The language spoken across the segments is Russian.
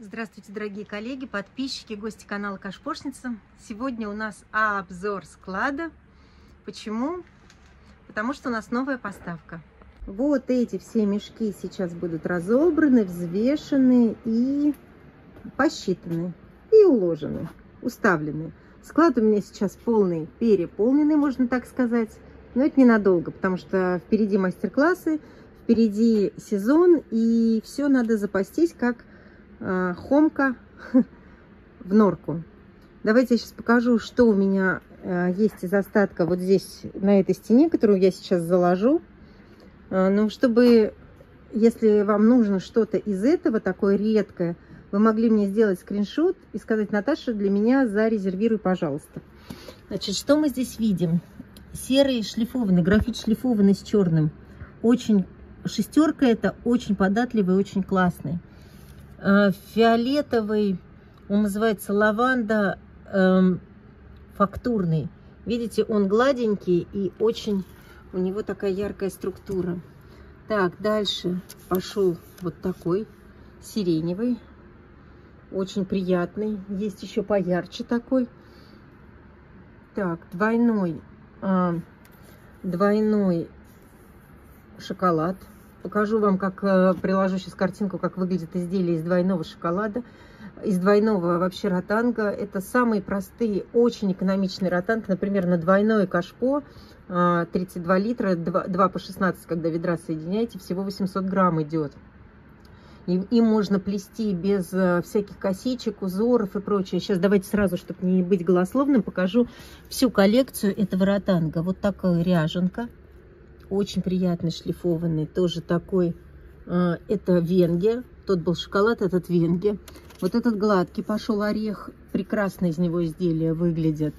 Здравствуйте, дорогие коллеги, подписчики, гости канала Кашпошница. Сегодня у нас обзор склада. Почему? Потому что у нас новая поставка. Вот эти все мешки сейчас будут разобраны, взвешены и посчитаны, и уложены, уставлены. Склад у меня сейчас полный, переполненный, можно так сказать. Но это ненадолго, потому что впереди мастер-классы, впереди сезон, и все надо запастись, как хомка в норку. Давайте я сейчас покажу, что у меня есть из остатка вот здесь, на этой стене, которую я сейчас заложу. Но чтобы, если вам нужно что-то из этого, такое редкое, вы могли мне сделать скриншот и сказать: Наташа, для меня зарезервируй, пожалуйста. Значит, что мы здесь видим? Серый шлифованный, графит шлифованный с черным. Очень, шестерка это очень податливый, очень классный. Фиолетовый, он называется лаванда фактурный. Видите, он гладенький и очень у него такая яркая структура. Так, дальше пошел вот такой сиреневый, очень приятный. Есть еще поярче такой. Так, двойной шоколад. Покажу вам, как приложу сейчас картинку, как выглядит изделие из двойного шоколада, из двойного вообще ротанга. Это самые простые, очень экономичный ротанг. Например, на двойное кашпо 32 литра, 2 по 16, когда ведра соединяете, всего 800 грамм идет. Им можно плести без всяких косичек, узоров и прочее. Сейчас давайте сразу, чтобы не быть голословным, покажу всю коллекцию этого ротанга. Вот такая ряженка. Очень приятный, шлифованный, тоже такой, это венге, тот был шоколад, этот венге. Вот этот гладкий пошел орех, прекрасно из него изделия выглядят.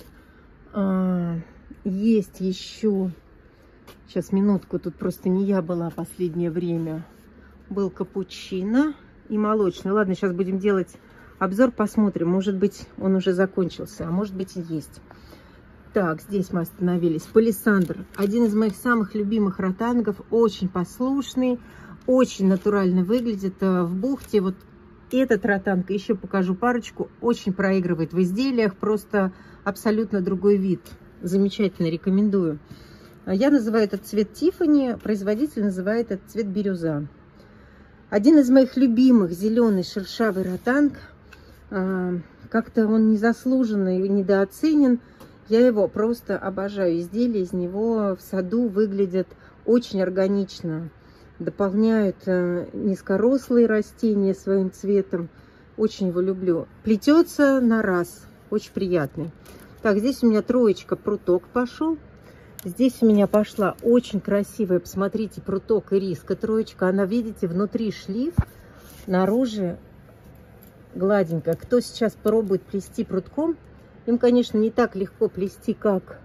Есть еще, сейчас минутку, тут просто не я была последнее время, был капучино и молочный. Ладно, сейчас будем делать обзор, посмотрим, может быть он уже закончился, а может быть и есть. Так, здесь мы остановились. Палисандр. Один из моих самых любимых ротангов. Очень послушный, очень натурально выглядит в бухте. Вот этот ротанг, еще покажу парочку, очень проигрывает в изделиях. Просто абсолютно другой вид. Замечательно, рекомендую. Я называю этот цвет Тиффани, производитель называет этот цвет бирюза. Один из моих любимых, зеленый шершавый ротанг. Как-то он незаслуженно и недооценен. Я его просто обожаю. Изделия из него в саду выглядят очень органично. Дополняют низкорослые растения своим цветом. Очень его люблю. Плетется на раз. Очень приятный. Так, здесь у меня троечка пруток пошел. Здесь у меня пошла очень красивая, посмотрите, пруток ириска троечка. Она, видите, внутри шлиф, наружу гладенькая. Кто сейчас пробует плести прутком, им, конечно, не так легко плести, как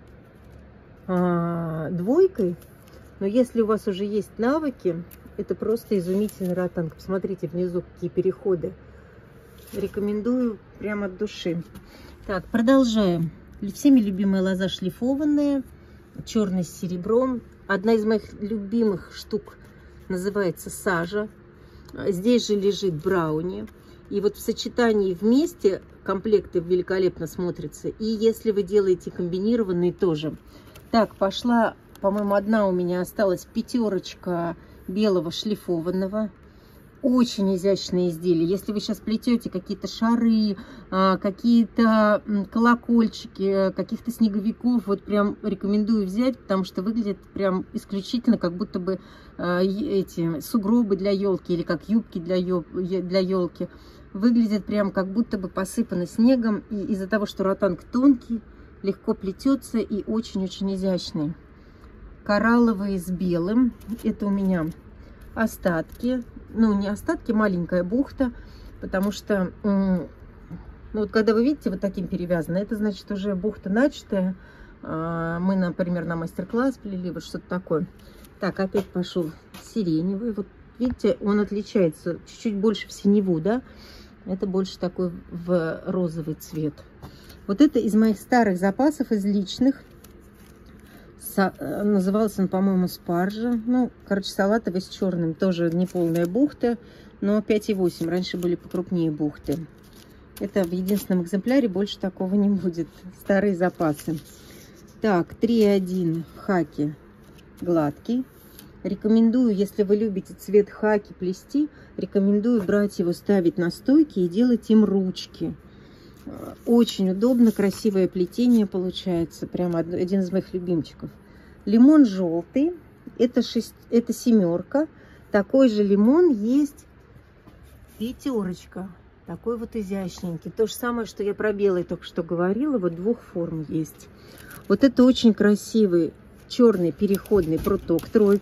двойкой, но если у вас уже есть навыки, это просто изумительный ротанг. Посмотрите внизу, какие переходы. Рекомендую прямо от души. Так, продолжаем. Всеми любимая лоза шлифованная, черный с серебром. Одна из моих любимых штук называется сажа. Здесь же лежит брауни. И вот в сочетании вместе комплекты великолепно смотрятся. И если вы делаете комбинированные, тоже. Так, пошла, по-моему, одна у меня осталась пятерочка белого шлифованного. Очень изящные изделия. Если вы сейчас плетете какие-то шары, какие-то колокольчики, каких-то снеговиков, вот прям рекомендую взять, потому что выглядит прям исключительно, как будто бы эти сугробы для елки или как юбки для елки. Выглядит прям как будто бы посыпано снегом. И из-за того, что ротанг тонкий, легко плетется и очень-очень изящный. Коралловые с белым. Это у меня остатки. Ну, не остатки, маленькая бухта. Потому что, ну, вот когда вы видите вот таким перевязано, это значит уже бухта начатая. Мы, например, на мастер-класс плели, вот что-то такое. Так, опять пошел сиреневый. Вот видите, он отличается чуть-чуть больше в синеву, да? Это больше такой в розовый цвет. Вот это из моих старых запасов, из личных. Назывался он, по-моему, спаржа. Ну, короче, салатовый с черным. Тоже неполная бухта. но 5,8. Раньше были покрупнее бухты. Это в единственном экземпляре, больше такого не будет. Старые запасы. Так, 3,1 хаки гладкий. Рекомендую, если вы любите цвет хаки плести, рекомендую брать его, ставить на стойки и делать им ручки. Очень удобно, красивое плетение получается. Прямо один из моих любимчиков. Лимон желтый. Это 7. Такой же лимон есть 5. Такой вот изящненький. То же самое, что я про белый только что говорила. Вот 2 форм есть. Вот это очень красивый черный переходный пруток 3.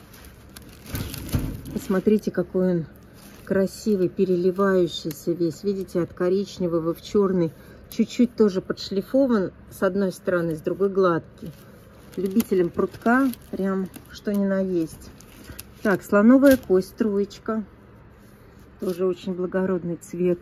Посмотрите, какой он красивый, переливающийся весь. Видите, от коричневого в черный. Чуть-чуть тоже подшлифован с одной стороны, с другой гладкий. Любителям прутка прям что ни на есть. Так, слоновая кость 3. Тоже очень благородный цвет.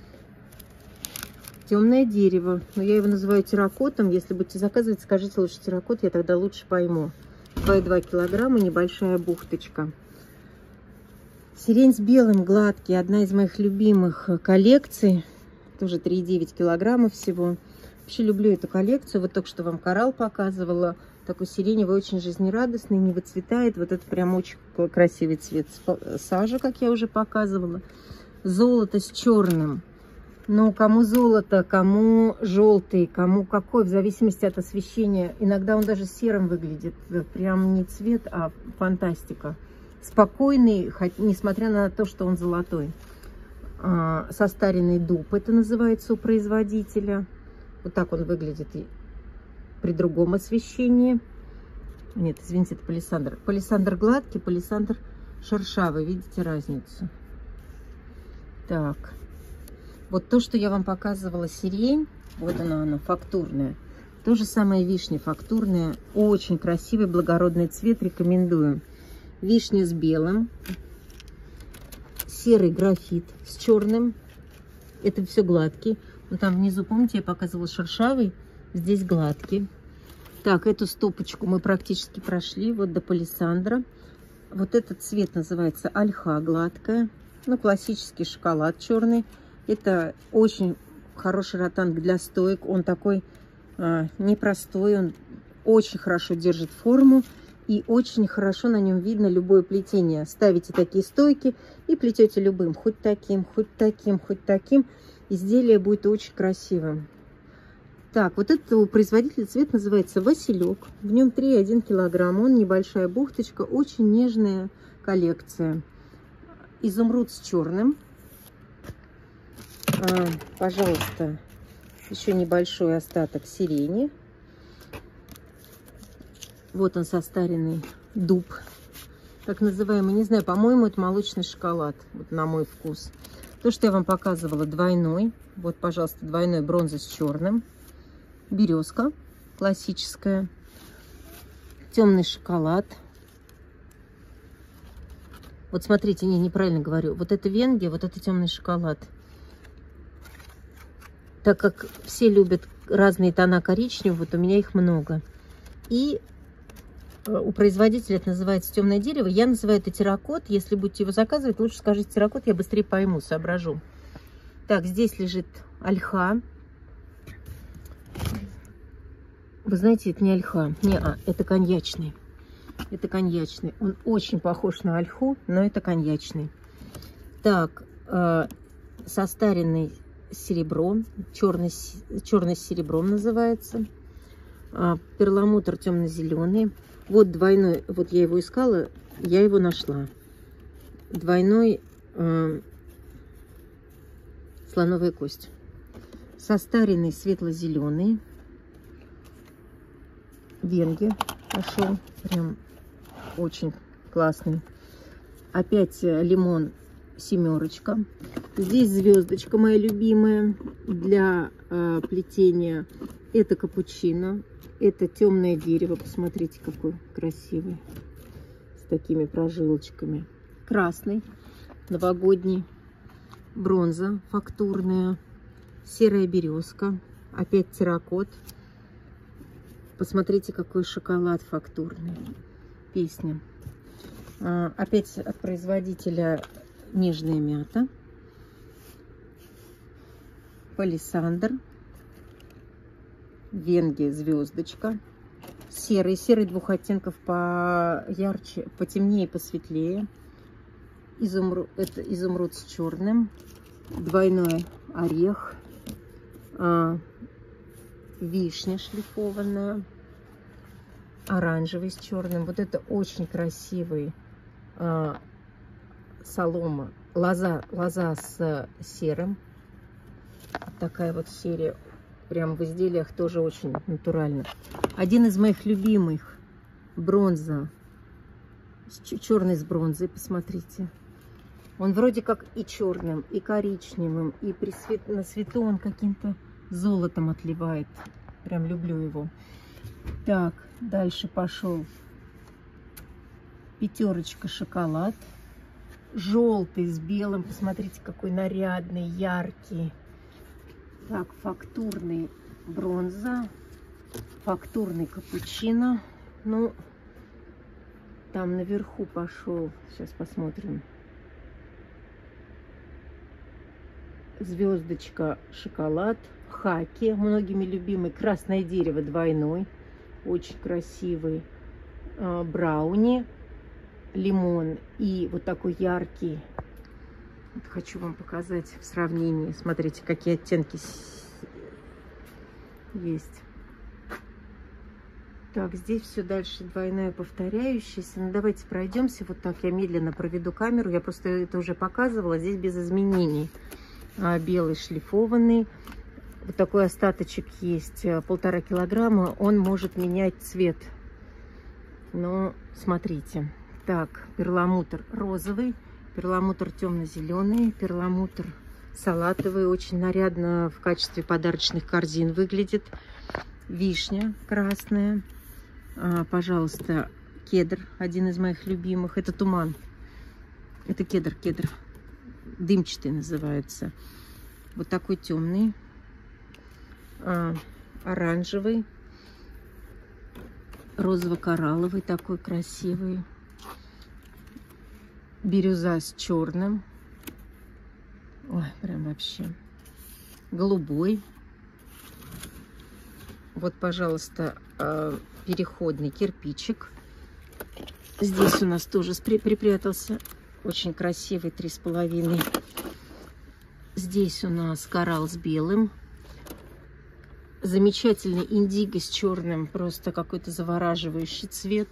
Темное дерево. Но я его называю терракотом. Если будете заказывать, скажите лучше терракот, я тогда лучше пойму. 2,2 килограмма, небольшая бухточка. Сирень с белым гладкий. Одна из моих любимых коллекций. Тоже 3,9 килограмма всего. Вообще люблю эту коллекцию. Вот только что вам коралл показывала. Такой сиреневый, очень жизнерадостный, не выцветает. Вот это прям очень красивый цвет. Сажа, как я уже показывала. Золото с черным. Ну, кому золото, кому желтый, кому какой, в зависимости от освещения. Иногда он даже серым выглядит. Прям не цвет, а фантастика. Спокойный, несмотря на то, что он золотой. Состаренный дуб, это называется у производителя. Вот так он выглядит и при другом освещении. Нет, извините, это палисандр. Палисандр гладкий, палисандр шершавый. Видите разницу? Так. Вот то, что я вам показывала, сирень, вот она, фактурная. То же самое вишня фактурная. Очень красивый, благородный цвет, рекомендую. Вишня с белым. Серый графит с черным. Это все гладкий. Вот там внизу, помните, я показывала шершавый. Здесь гладкий. Так, эту стопочку мы практически прошли. Вот до палисандра. Вот этот цвет называется ольха гладкая. Ну, классический шоколад черный. Это очень хороший ротанг для стоек. Он такой непростой. Он очень хорошо держит форму. И очень хорошо на нем видно любое плетение. Ставите такие стойки и плетете любым. Хоть таким, хоть таким, хоть таким. Изделие будет очень красивым. Так, вот этот у производителя цвет называется Василек. В нем 3,1 килограмм. Он небольшая бухточка. Очень нежная коллекция. Изумруд с черным. Пожалуйста, еще небольшой остаток сирени. Вот он, состаренный дуб, так называемый. Не знаю, по-моему, это молочный шоколад, вот на мой вкус. То, что я вам показывала, двойной. Вот, пожалуйста, двойной бронза с черным. Березка классическая. Темный шоколад. Вот смотрите, неправильно говорю. Вот это венги, вот это темный шоколад. Так как все любят разные тона коричневого, вот у меня их много. И у производителя это называется темное дерево. Я называю это терракот. Если будете его заказывать, лучше скажите терракот, я быстрее пойму, соображу. Так, здесь лежит ольха. Вы знаете, это не ольха. Это коньячный. Это коньячный. Он очень похож на ольху, но это коньячный. Так, состаренный серебро, черный с серебром называется. Перламутр темно-зеленый. Вот двойной, вот я его искала, я его нашла. Двойной слоновая кость. Состаренный светло-зеленый. Венги пошел, прям очень классный. Опять лимон 7. Здесь звездочка моя любимая для плетения. Это капучино. Это темное дерево. Посмотрите, какой красивый. С такими прожилочками. Красный. Новогодний. Бронза фактурная. Серая березка. Опять терракот. Посмотрите, какой шоколад фактурный. Песня. Опять от производителя нежная мята, палисандр, венги звездочка, серый двух оттенков, поярче, потемнее, посветлее, это изумруд с черным, двойной орех, вишня шлифованная, оранжевый с черным. Вот это очень красивый солома, лоза с серым. Такая вот серия, прям в изделиях тоже очень натурально. Один из моих любимых, бронза, черный с бронзой, посмотрите. Он вроде как и черным, и коричневым, и на свету он каким-то золотом отливает. Прям люблю его. Так, дальше пошел пятерочка шоколад. Желтый с белым. Посмотрите, какой нарядный, яркий. Так, фактурный бронза. Фактурный капучино. Ну, там наверху пошел. Сейчас посмотрим. Звездочка шоколад. Хаки, многими любимый. Красное дерево двойной. Очень красивый. Брауни. Лимон. И вот такой яркий. Вот хочу вам показать в сравнении. Смотрите, какие оттенки есть. Так, здесь все дальше двойное повторяющееся. Ну, давайте пройдемся. Вот так я медленно проведу камеру. Я просто это уже показывала. Здесь без изменений. Белый шлифованный. Вот такой остаточек есть, 1,5 килограмма. Он может менять цвет. Но смотрите. Так, перламутр розовый, перламутр темно-зеленый, перламутр салатовый. Очень нарядно в качестве подарочных корзин выглядит. Вишня красная. Пожалуйста, кедр, один из моих любимых. Это туман. Это кедр. Дымчатый называется. Вот такой темный. Оранжевый. Розово-коралловый такой красивый. Бирюза с черным. Ой, прям вообще. Голубой. Вот, пожалуйста, переходный кирпичик. Здесь у нас тоже припрятался. Очень красивый, 3,5. Здесь у нас коралл с белым. Замечательный индиго с черным. Просто какой-то завораживающий цвет.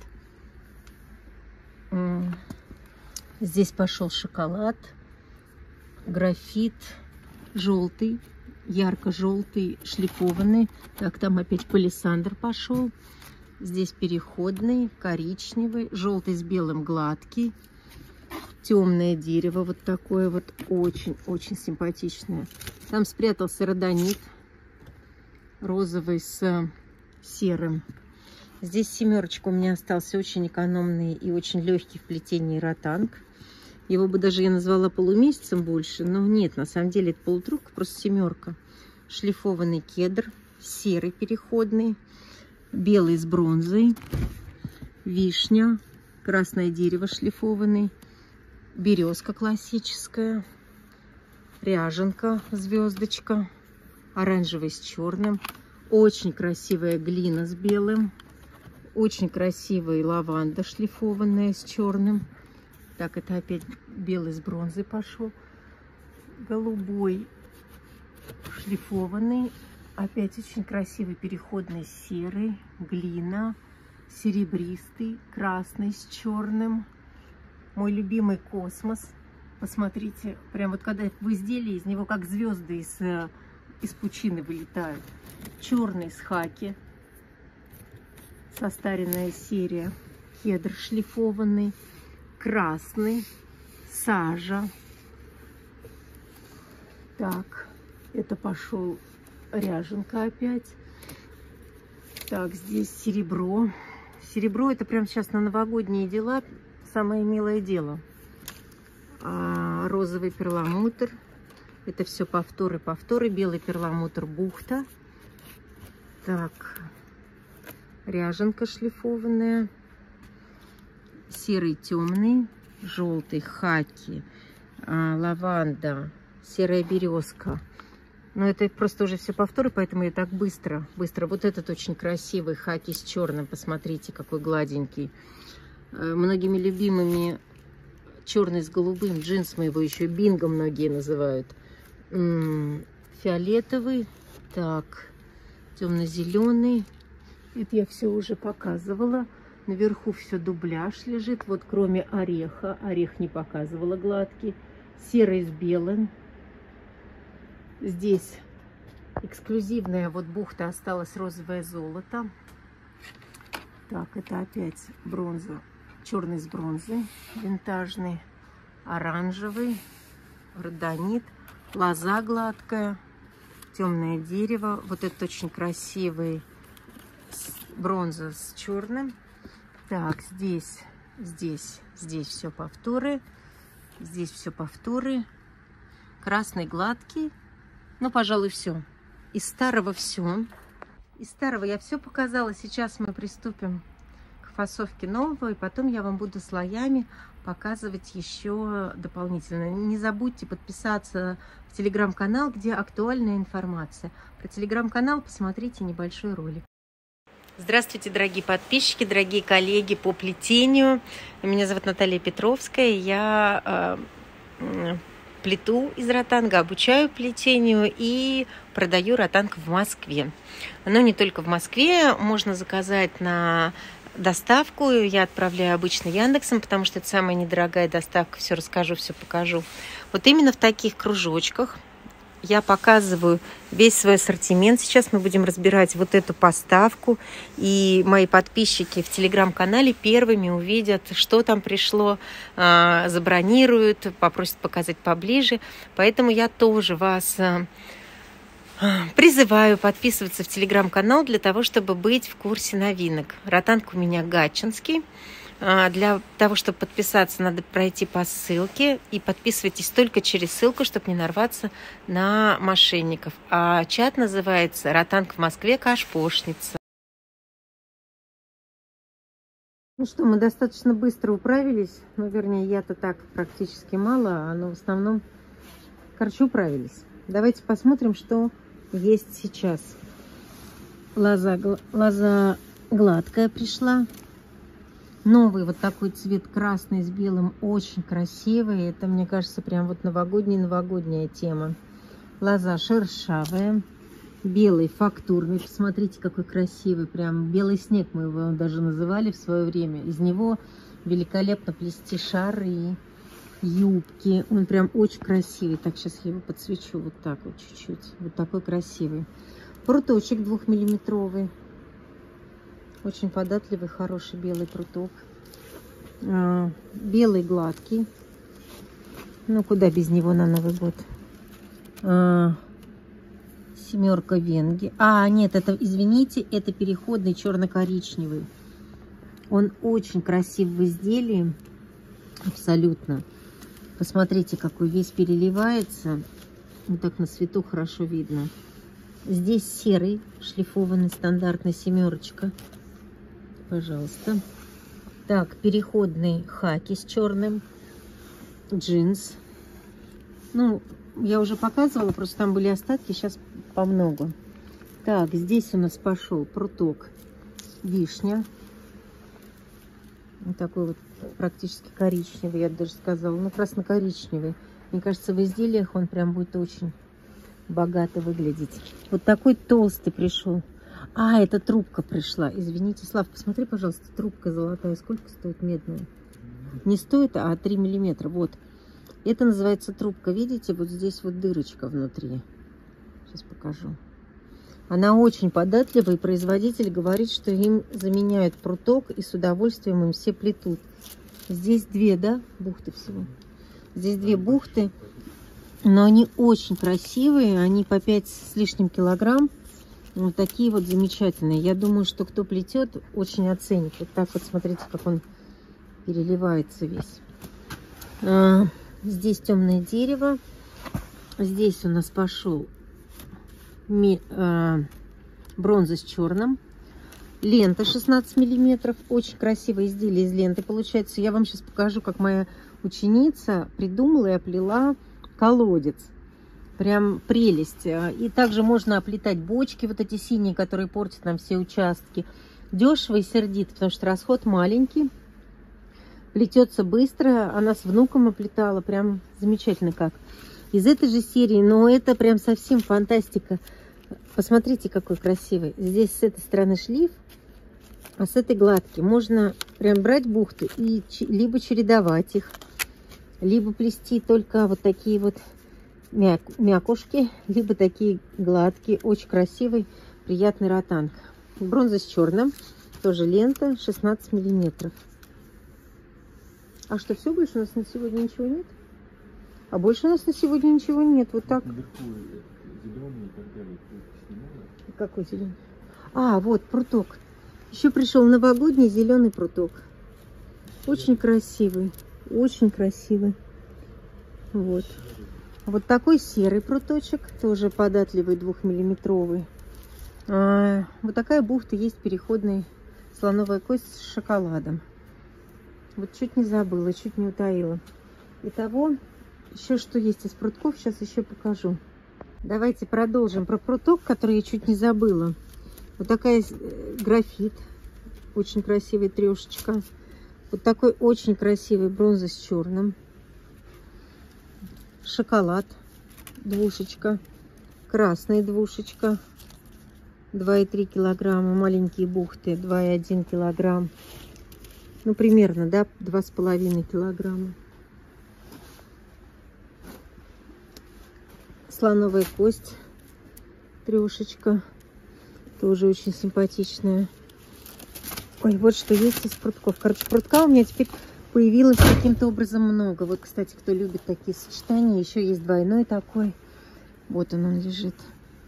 Здесь пошел шоколад. Графит. Желтый. Ярко-желтый, шлифованный. Так, там опять палисандр пошел. Здесь переходный, коричневый. Желтый с белым гладкий. Темное дерево вот такое вот. Очень-очень симпатичное. Там спрятался родонит. Розовый с серым. Здесь семерочка у меня остался, очень экономный и очень легкий в плетении ротанг. Его бы даже я назвала полумесяцем больше, но нет, на самом деле это полутрубка, просто семерка. Шлифованный кедр, серый переходный, белый с бронзой, вишня, красное дерево шлифованный, березка классическая, ряженка, звездочка, оранжевый с черным, очень красивая глина с белым, очень красивая лаванда шлифованная с черным. Так, это опять белый с бронзой пошел. Голубой шлифованный. Опять очень красивый переходный серый. Глина. Серебристый. Красный с черным. Мой любимый космос. Посмотрите, прям вот когда в изделии из него как звезды из пучины вылетают. Черный с хаки. Состаренная серия. Кедр шлифованный. Красный, сажа. Так, это пошел ряженка опять. Так, здесь серебро. Серебро это прям сейчас на новогодние дела самое милое дело. Розовый перламутр. Это все повторы. Белый перламутр бухта. Так, ряженка шлифованная. Серый темный, желтый хаки, лаванда, серая березка. Но это просто уже все повторы, поэтому я так быстро. Вот этот очень красивый хаки с черным. Посмотрите, какой гладенький. Многими любимыми черный с голубым. Джинс мы его еще бинго многие называют. Фиолетовый. Так, темно-зеленый. Это я все уже показывала. Наверху все дубляж лежит. Вот кроме ореха. Орех не показывала гладкий. Серый с белым. Здесь эксклюзивная вот бухта, осталось розовое золото. Так, это опять бронза. Черный с бронзой. Винтажный. Оранжевый. Родонит. Лоза гладкая. Темное дерево. Вот этот очень красивый. Бронза с черным. Так, здесь все повторы. Здесь все повторы. Красный гладкий. Ну, пожалуй, все. Из старого все. Из старого я все показала. Сейчас мы приступим к фасовке нового. И потом я вам буду слоями показывать еще дополнительно. Не забудьте подписаться в телеграм-канал, где актуальная информация. Про телеграм-канал посмотрите небольшой ролик. Здравствуйте, дорогие подписчики, дорогие коллеги по плетению. Меня зовут Наталья Петровская. Я плету из ротанга, обучаю плетению и продаю ротанг в Москве. Но не только в Москве. Можно заказать на доставку. Я отправляю обычно Яндексом, потому что это самая недорогая доставка. Все расскажу, все покажу. Вот именно в таких кружочках я показываю весь свой ассортимент. Сейчас мы будем разбирать вот эту поставку. И мои подписчики в телеграм-канале первыми увидят, что там пришло, забронируют, попросят показать поближе. Поэтому я тоже вас призываю подписываться в телеграм-канал для того, чтобы быть в курсе новинок. Ротанг у меня гатчинский. Для того, чтобы подписаться, надо пройти по ссылке. И подписывайтесь только через ссылку, чтобы не нарваться на мошенников. А чат называется «Ротанг в Москве. Кашпошница». Ну что, мы достаточно быстро управились. Ну, вернее, я-то так практически мало, но в основном, короче, управились. Давайте посмотрим, что есть сейчас. Лоза гладкая пришла. Новый вот такой цвет красный с белым, очень красивый. Это, мне кажется, прям вот новогодняя тема. Лоза шершавая, белый фактурный. Посмотрите, какой красивый, прям белый снег мы его даже называли в свое время. Из него великолепно плести шары, юбки. Он прям очень красивый. Так, сейчас я его подсвечу вот так вот чуть-чуть. Вот такой красивый. Пруточек 2-миллиметровый. Очень податливый, хороший белый пруток. Белый гладкий. Ну, куда без него на Новый год. Семерка венги. Нет, это, извините, это переходный черно-коричневый. Он очень красив в изделии. Абсолютно. Посмотрите, какой весь переливается. Вот так на свету хорошо видно. Здесь серый, шлифованный, стандартная семерочка. Пожалуйста. Так, переходный хаки с черным. Джинс. Ну, я уже показывала, просто там были остатки, сейчас по много. Так, здесь у нас пошел пруток вишня. Вот такой вот практически коричневый, я даже сказала. Ну, красно-коричневый. Мне кажется, в изделиях он прям будет очень богато выглядеть. Вот такой толстый пришел. Это трубка пришла. Извините, Слав, посмотри, пожалуйста, трубка золотая. Сколько стоит медная? Не стоит, 3 миллиметра. Вот. Это называется трубка. Видите, вот здесь вот дырочка внутри. Сейчас покажу. Она очень податливая, и производитель говорит, что им заменяют пруток, и с удовольствием им все плетут. Здесь 2, бухты всего. Здесь 2 бухты, но они очень красивые. Они по 5 с лишним килограмм. Вот такие вот замечательные. Я думаю, что кто плетет, очень оценит. Вот так вот, смотрите, как он переливается весь. Здесь темное дерево. Здесь у нас пошел бронза с черным. Лента 16 миллиметров. Очень красивое изделие из ленты получается. Я вам сейчас покажу, как моя ученица придумала и оплела колодец. Прям прелесть. И также можно оплетать бочки, вот эти синие, которые портят нам все участки. Дешево и сердито, потому что расход маленький. Плетется быстро. Она с внуком оплетала. Прям замечательно как. Из этой же серии, но это прям совсем фантастика. Посмотрите, какой красивый. Здесь с этой стороны шлейф, а с этой гладкий. Можно прям брать бухты и либо чередовать их, либо плести только вот такие вот мякушки, либо такие гладкие. Очень красивый, приятный ротанг. Бронза с черным. Тоже лента 16 миллиметров. А что, все, больше у нас на сегодня ничего нет? А больше у нас на сегодня ничего нет. Вот так. Какой зеленый? А, вот пруток. Еще пришел новогодний зеленый пруток. Очень красивый. Очень красивый. Вот. Вот такой серый пруточек. Тоже податливый 2-миллиметровый. Вот такая бухта есть переходная. Слоновая кость с шоколадом. Вот чуть не забыла, чуть не утаила. Итого, еще что есть из прутков, сейчас еще покажу. Давайте продолжим про пруток, который я чуть не забыла. Вот такая графит. Очень красивая трешечка. Вот такой очень красивый бронза с черным. Шоколад. Двушечка. Красная двушечка. 2,3 килограмма. Маленькие бухты. 2,1 килограмм. Ну, примерно, да, 2,5 килограмма. Слоновая кость. Трешечка. Тоже очень симпатичная. Ой, вот что есть из прутков. Короче, прутка у меня теперь появилось каким-то образом много. Вот, кстати, кто любит такие сочетания, еще есть двойной такой. Вот он лежит.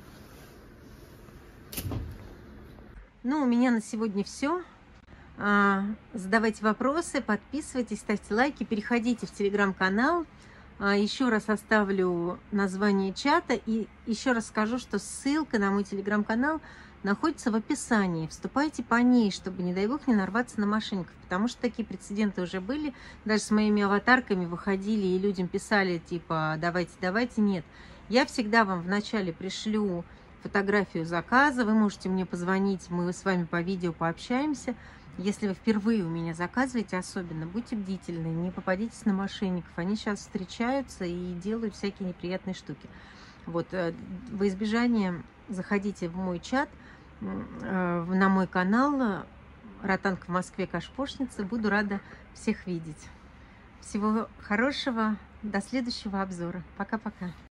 Ну, у меня на сегодня все. Задавайте вопросы, подписывайтесь, ставьте лайки, переходите в телеграм-канал. Еще раз оставлю название чата и еще раз скажу, что ссылка на мой телеграм-канал находится в описании. Вступайте по ней, чтобы, не дай бог, не нарваться на мошенников. Потому что такие прецеденты уже были. Даже с моими аватарками выходили и людям писали, типа, давайте, давайте. Нет. Я всегда вам вначале пришлю фотографию заказа. Вы можете мне позвонить, мы с вами по видео пообщаемся. Если вы впервые у меня заказываете, особенно будьте бдительны, не попадитесь на мошенников. Они сейчас встречаются и делают всякие неприятные штуки. Вот, во избежание заходите в мой чат, на мой канал Ротанг в Москве, Кашпошница. Буду рада всех видеть. Всего хорошего, до следующего обзора. Пока-пока.